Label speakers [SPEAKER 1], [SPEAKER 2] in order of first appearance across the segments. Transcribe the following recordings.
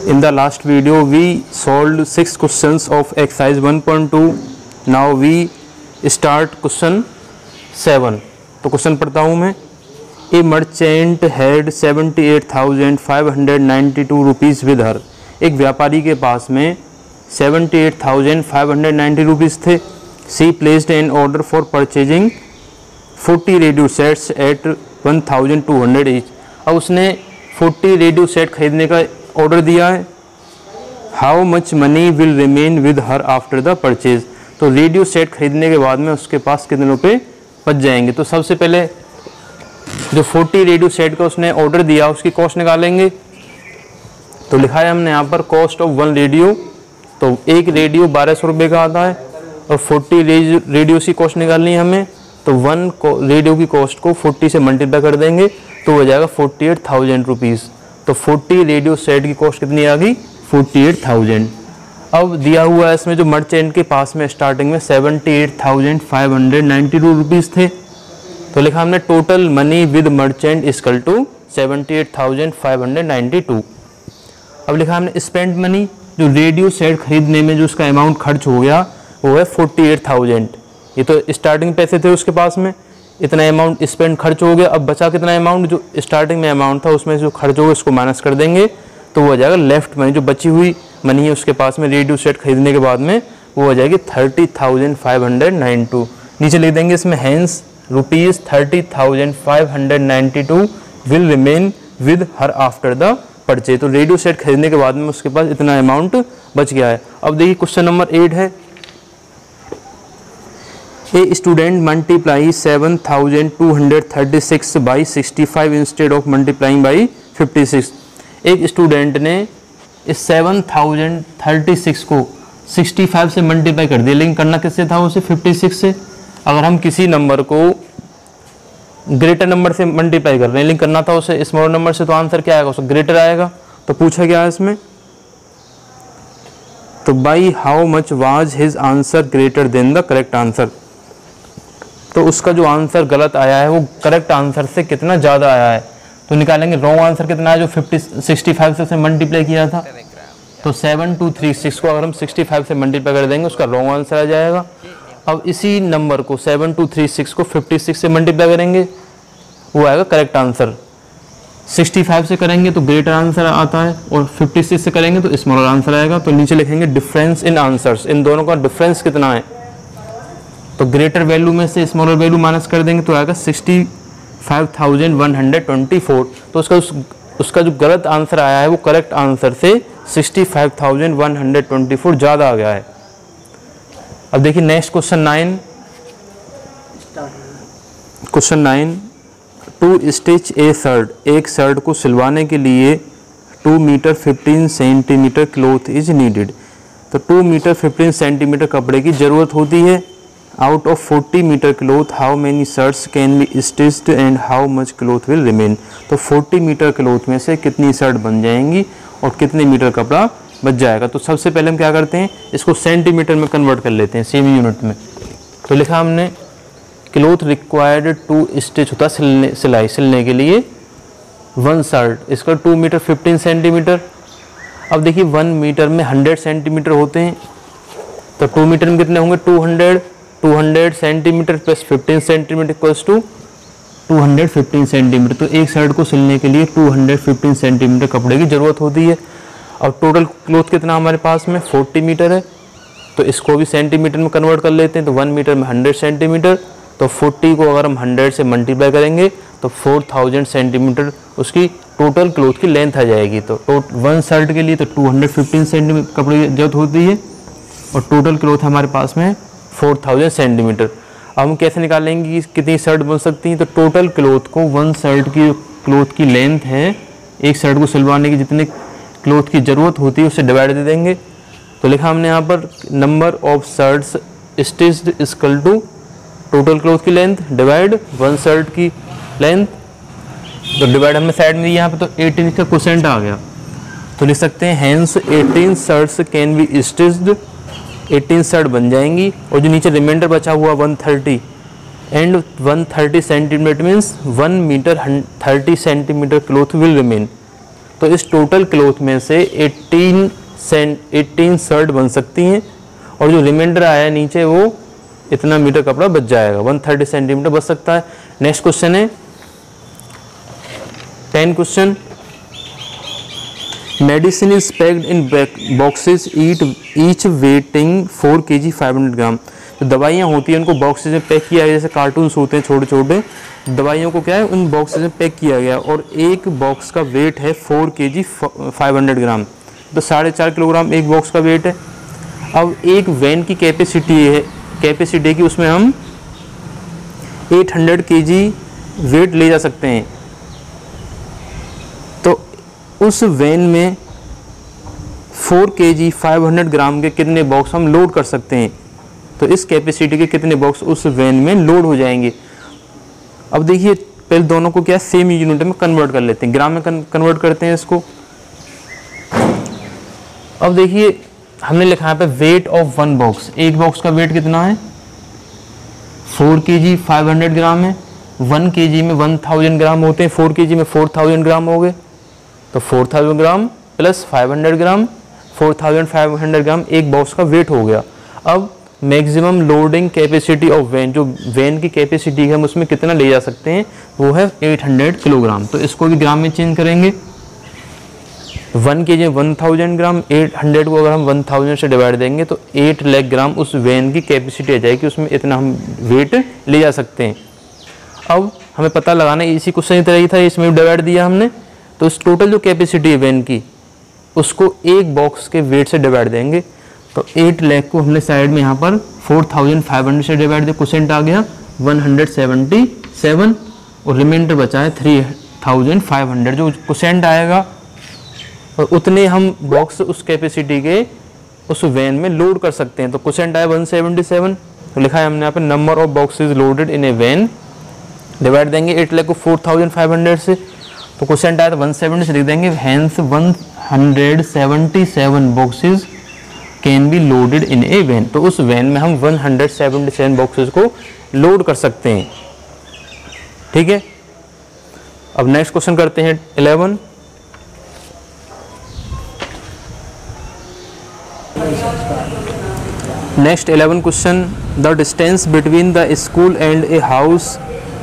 [SPEAKER 1] In the last video we solved 6 questions of exercise 1.2. Now we start question 7. तो question पढ़ता हूँ मैं. A merchant had 78,592 rupees with her. एक व्यापारी के पास में 78,590 रुपीज़ थे. She placed an order for purchasing 40 radio sets at 1,200 each. अब उसने 40 रेडियो सेट खरीदने का ऑर्डर दिया है. How much money will remain with her after the purchase. तो रेडियो सेट खरीदने के बाद में उसके पास कितने रुपए बच जाएंगे. तो सबसे पहले जो 40 रेडियो सेट का उसने ऑर्डर दिया उसकी कॉस्ट निकालेंगे. तो लिखा है हमने यहाँ पर कॉस्ट ऑफ 1 रेडियो. तो एक रेडियो 1200 रुपये का आता है और 40 रेडियो की कॉस्ट निकालनी है हमें. तो 1 रेडियो की कॉस्ट को 40 से मल्टीप्लाई कर देंगे तो हो जाएगा 48,000 रुपीज़. तो 40 रेडियो सेट की कॉस्ट कितनी आ गई 48,000. अब दिया हुआ है इसमें जो मर्चेंट के पास में स्टार्टिंग में 78,592 रुपीज़ थे. तो लिखा हमने total money with merchant equal to 78,592. अब लिखा हमने स्पेंड मनी, जो रेडियो सेट खरीदने में जो उसका अमाउंट खर्च हो गया वो है 48,000. ये तो स्टार्टिंग पैसे थे उसके पास में, इतना अमाउंट स्पेंड खर्च हो गया. अब बचा कितना अमाउंट, जो स्टार्टिंग में अमाउंट था उसमें जो खर्च हो गया उसको माइनस कर देंगे तो वो हो जाएगा लेफ्ट मनी. जो बची हुई मनी है उसके पास में रेडियो सेट खरीदने के बाद में वो हो जाएगी 30,592. नीचे लिख देंगे इसमें hence rupees 30,592 will remain with her after the purchase. तो रेडियो सेट खरीदने के बाद में उसके पास इतना अमाउंट बच गया है. अब देखिए क्वेश्चन नंबर 8 है. A student multiply 7,236 by 65 instead of multiplying by 56. एक स्टूडेंट ने इस 7,036 को 65 से मल्टीप्लाई कर दिया, लेकिन करना किससे था उसे 56 से. अगर हम किसी नंबर को ग्रेटर नंबर से मल्टीप्लाई कर रहे हैं लेकिन करना था उसे स्मॉल नंबर से, तो आंसर क्या आएगा, उसे ग्रेटर आएगा. तो पूछा गया है इसमें. तो by how much was his answer greater than the correct answer. तो उसका जो आंसर गलत आया है वो करेक्ट आंसर से कितना ज़्यादा आया है. तो निकालेंगे रॉन्ग आंसर कितना है जो 65 से मल्टीप्लाई किया था. तो 7236 को अगर हम 65 से मल्टीप्लाई कर देंगे उसका रॉन्ग आंसर आ जाएगा. अब इसी नंबर को 7236 को 56 से मल्टीप्लाई करेंगे वो आएगा करेक्ट आंसर. 65 से करेंगे तो ग्रेटर आंसर आता है और 56 से करेंगे तो स्मॉलर आंसर आएगा. तो नीचे लिखेंगे डिफरेंस इन आंसर्स. इन दोनों का डिफरेंस कितना है. तो ग्रेटर वैल्यू में से स्मॉलर वैल्यू माइनस कर देंगे तो आएगा 65,124. तो उसका जो गलत आंसर आया है वो करेक्ट आंसर से 65,124 ज़्यादा आ गया है. अब देखिए next question 9. Question 9, to stitch a shirt. एक शर्ट को सिलवाने के लिए 2 metre 15 centimetre cloth is needed. तो 2 मीटर 15 सेंटीमीटर कपड़े की ज़रूरत होती है. Out of 40 metre cloth how many shirts can be stitched and how much cloth will remain. तो 40 मीटर क्लॉथ में से कितनी शर्ट बन जाएंगी और कितने मीटर कपड़ा बच जाएगा. तो सबसे पहले हम क्या करते हैं, इसको सेंटीमीटर में कन्वर्ट कर लेते हैं, सेमी यूनिट में. तो लिखा हमने क्लॉथ रिक्वायर्ड टू स्टिच होता सिलाई सिलने के लिए 1 शर्ट, इसका 2 मीटर 15 सेंटीमीटर. अब देखिए 1 मीटर में 100 सेंटीमीटर होते हैं. तो 2 मीटर में कितने होंगे 200 centimetre plus 15 centimetre equals to 215 centimetre. तो एक शर्ट को सिलने के लिए 215 सेंटीमीटर कपड़े की ज़रूरत होती है. और टोटल क्लॉथ कितना हमारे पास में 40 मीटर है. तो इसको भी सेंटीमीटर में कन्वर्ट कर लेते हैं. तो 1 मीटर में 100 सेंटीमीटर. तो 40 को अगर हम 100 से मल्टीप्लाई करेंगे तो 4000 सेंटीमीटर उसकी टोटल क्लॉथ की लेंथ आ जाएगी. तो 1 शर्ट के लिए तो 215 सेंटीमीटर कपड़े की जरूरत होती है और टोटल क्लॉथ हमारे पास में 4000 सेंटीमीटर. अब हम कैसे निकालेंगे कि कितनी शर्ट बन सकती हैं. तो टोटल क्लॉथ को 1 शर्ट की क्लॉथ की लेंथ है, एक शर्ट को सिलवाने की जितने क्लॉथ की ज़रूरत होती है उससे डिवाइड दे देंगे. तो लिखा हमने यहाँ पर number of shirts stitched equal to total cloth की लेंथ डिवाइड 1 शर्ट की लेंथ. तो डिवाइड हमने साइड में यहाँ पे तो 18 का क्वोशेंट आ गया. तो लिख सकते हैं hence 18 shirts can be stitched. 18 shirt बन जाएंगी और जो नीचे रिमाइंडर बचा हुआ 130 and 130 centimetre means 1 metre 30 centimetre cloth will remain. तो इस टोटल क्लॉथ में से 18 शर्ट बन सकती हैं और जो रिमाइंडर आया नीचे वो इतना मीटर कपड़ा बच जाएगा, 130 सेंटीमीटर बच सकता है। नेक्स्ट क्वेश्चन है 10 question. Medicine is packed in boxes each weighing 4 kg 500 gram. तो दवाइयाँ होती हैं उनको बॉक्सेस में पैक किया गया, जैसे कार्टून्स होते हैं छोटे छोटे, दवाइयों को क्या है उन बॉक्सेस में पैक किया गया और एक बॉक्स का वेट है 4 kg 500 ग्राम, तो 4.5 किलोग्राम एक बॉक्स का वेट है। अब एक वैन की कैपेसिटी की उसमें हम 800 kg वेट ले जा सकते हैं, तो उस वैन में 4 kg 500 ग्राम के कितने बॉक्स हम लोड कर सकते हैं, तो इस कैपेसिटी के कितने बॉक्स उस वैन में लोड हो जाएंगे। अब देखिए पहले दोनों को क्या सेम यूनिट में कन्वर्ट कर लेते हैं, ग्राम में कन्वर्ट करते हैं इसको। अब देखिए हमने लिखा है पे वेट ऑफ वन बॉक्स, एक बॉक्स का वेट कितना है 4 kg 500 ग्राम है, 1 kg में 1000 ग्राम होते हैं, 4 kg में 4000 ग्राम हो गए, तो 4000 ग्राम प्लस 500 ग्राम 4500 ग्राम एक बॉक्स का वेट हो गया। अब maximum loading capacity of van, जो वैन की कैपेसिटी है हम उसमें कितना ले जा सकते हैं वो है 800 किलोग्राम, तो इसको भी ग्राम में चेंज करेंगे। 1 kg 1000 ग्राम, 800 को अगर हम 1000 से डिवाइड देंगे तो 8 लाख ग्राम उस वैन की कैपेसिटी आ जाएगी, उसमें इतना हम वेट ले जा सकते हैं। अब हमें पता लगाना है, इसी क्वेश्चन की तरह ही था, इसमें डिवाइड दिया हमने, तो इस टोटल जो कैपेसिटी है वैन की उसको एक बॉक्स के वेट से डिवाइड देंगे, तो 8 लाख को हमने साइड में यहाँ पर 4500 से डिवाइड दिया, क्वेश्चन आ गया 177 और रिमाइंडर बचा है 3500 जो क्वेश्चन आएगा, और उतने हम बॉक्स उस कैपेसिटी के उस वैन में लोड कर सकते हैं। तो क्वेश्चन आया 177, तो लिखा है हमने यहाँ पे number of boxes loaded in a van, divide देंगे 8 लाख को 4500 से, तो क्वेश्चन आया तो 170 से लिख देंगे, hence 177 boxes can be loaded in a van, तो उस वैन में हम 177 बॉक्सेस को लोड कर सकते हैं। ठीक है, अब नेक्स्ट क्वेश्चन करते हैं 11। Next 11 question, the distance between the school and a house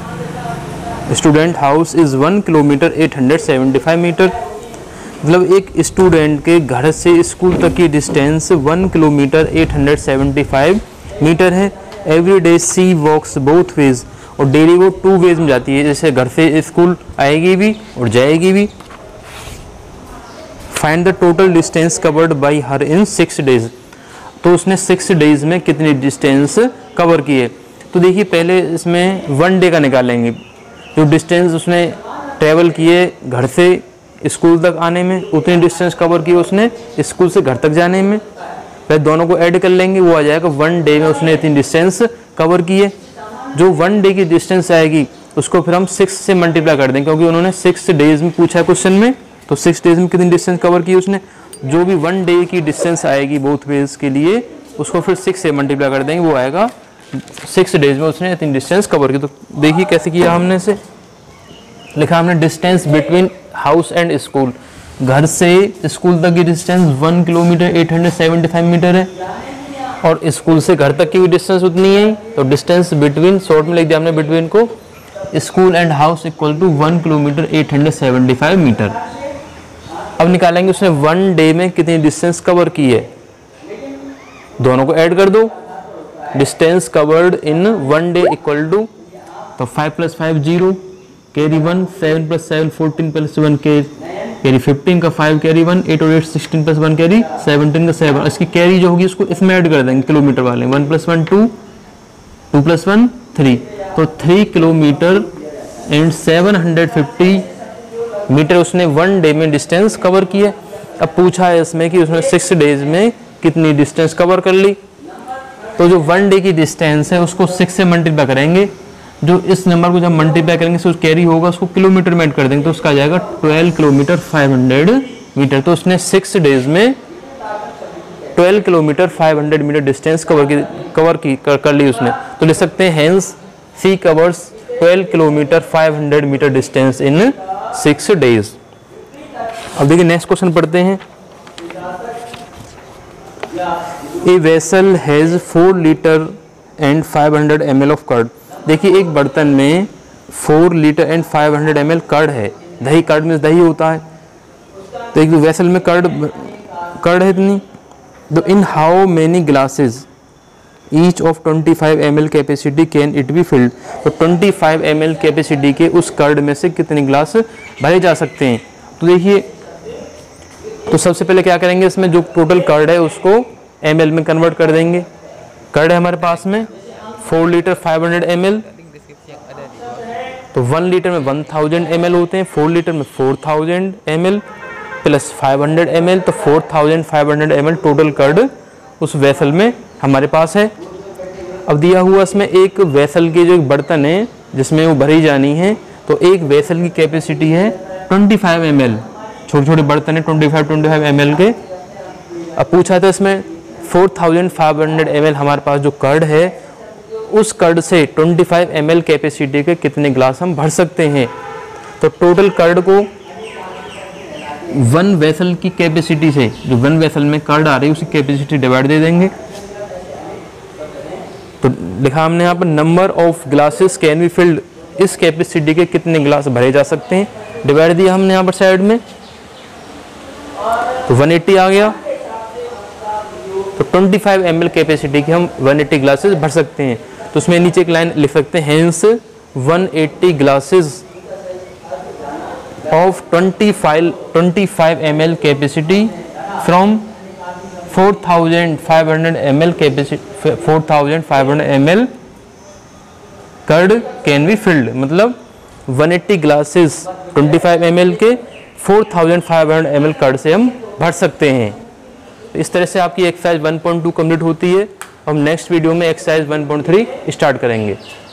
[SPEAKER 1] student house is 1 kilometre 875 metre. मतलब एक स्टूडेंट के घर से स्कूल तक की डिस्टेंस 1 किलोमीटर 875 मीटर है। Every day she walks both ways, और डेली वो 2 वेज में जाती है, जैसे घर से स्कूल आएगी भी और जाएगी भी। Find the total distance covered by her in 6 days, तो उसने 6 डेज में कितनी डिस्टेंस कवर की है। तो देखिए पहले इसमें 1 डे का निकालेंगे, जो डिस्टेंस उसने ट्रैवल किए घर से स्कूल तक आने में, उतनी डिस्टेंस कवर की उसने स्कूल से घर तक जाने में, फिर दोनों को ऐड कर लेंगे, वो आ जाएगा 1 डे में उसने इतनी डिस्टेंस कवर की है। जो 1 डे की डिस्टेंस आएगी उसको फिर हम 6 से मल्टीप्लाई कर देंगे, क्योंकि उन्होंने 6 डेज में पूछा है क्वेश्चन में, तो 6 डेज में कितनी डिस्टेंस कवर की उसने। जो भी 1 डे की डिस्टेंस आएगी बोथ वेज के लिए उसको फिर 6 से मल्टीप्लाई कर देंगे, वो आएगा 6 डेज में उसने इतनी डिस्टेंस कवर की। तो देखिए कैसे किया हमने इसे, लिखा हमने distance between house and school, घर से स्कूल तक की डिस्टेंस 1 किलोमीटर 875 मीटर है, और स्कूल से घर तक की भी डिस्टेंस उतनी है, तो डिस्टेंस बिटवीन, शॉर्ट में लिख दिया हमने बिटवीन को, school and house equal to 1 kilometre 875 metre. अब निकालेंगे उसने 1 डे में कितनी डिस्टेंस कवर की है, दोनों को ऐड कर दो, distance covered in 1 day equal to, तो 5 + 5 0, कैरी 1, 7 + 7 14 + 1 कैरी 15 का 5 कैरी 1, 8 और 8 16 + 1 कैरी 17 का 7, इसकी कैरी जो होगी उसको इसमें ऐड कर देंगे किलोमीटर वाले, 1 + 1 2, 2 + 1 3, तो 3 किलोमीटर एंड 750 मीटर उसने 1 डे में डिस्टेंस कवर की है। अब पूछा है इसमें कि उसने 6 डेज में कितनी डिस्टेंस कवर कर ली, तो जो 1 डे की डिस्टेंस है उसको 6 से मल्टीप्लाई करेंगे, जो इस नंबर को जब मल्टीप्लाई करेंगे तो कैरी होगा उसको किलोमीटर में ऐड कर देंगे, तो उसका आ जाएगा 12 किलोमीटर 500 मीटर। तो उसने 6 डेज में 12 किलोमीटर 500 मीटर डिस्टेंस कर ली उसने। तो लिख सकते हैं hence she covers 12 kilometre 500 metre distance in 6 days. अब देखिए नेक्स्ट क्वेश्चन पढ़ते हैं। A vessel has 4 litre and 500 ml of curd. देखिए एक बर्तन में 4 लीटर एंड 500 ml कर्ड है। दही, कर्ड में दही होता है, तो एक वेसल में कर्ड है इतनी। तो in how many glasses each of 25 ml capacity can it be filled. तो 25 ml कैपेसिटी के उस कर्ड में से कितने ग्लास भरे जा सकते हैं। तो देखिए, तो सबसे पहले क्या करेंगे, इसमें जो टोटल कर्ड है उसको ml में कन्वर्ट कर देंगे। कर्ड है हमारे पास में 4 लीटर 500 ml, तो 1 लीटर में 1000 ml होते हैं, 4 लीटर में 4000 ml प्लस 500 ml, तो 4500 ml टोटल कर्ड उस वेसल में हमारे पास है। अब दिया हुआ इसमें एक वेसल के जो एक बर्तन है जिसमें वो भरी जानी है, तो एक वेसल की कैपेसिटी है 25 ml। छोटे छोटे बर्तन है 25 ml के। अब पूछा था इसमें 4500 ml हमारे पास जो कर्ड है, उस कर्ड से 25 ml कैपेसिटी के कितने ग्लास हम भर सकते हैं। तो टोटल कर्ड को 1 वेसल की कैपेसिटी से, जो 1 वेसल में कर्ड आ रही है उसकी कैपेसिटी डिवाइड दे देंगे। तो लिखा हमने यहाँ पर number of glasses can be filled, इस कैपेसिटी के कितने ग्लास भरे जा सकते हैं, डिवाइड दिया हमने यहाँ पर साइड में, तो 180 आ गया। तो 25 ml कैपेसिटी के हम 180 ग्लासेस भर सकते हैं। तो उसमें नीचे एक लाइन लिख सकते हैं, hence 180 glasses of 25 ml capacity from 4500 ml capacity, 4500 ml curd can be filled. मतलब 180 ग्लासेस 25 ml के 4500 ml कर्ड से हम भर सकते हैं। तो इस तरह से आपकी एक्सरसाइज 1.2 कंप्लीट होती है। हम नेक्स्ट वीडियो में एक्सरसाइज 1.3 स्टार्ट करेंगे।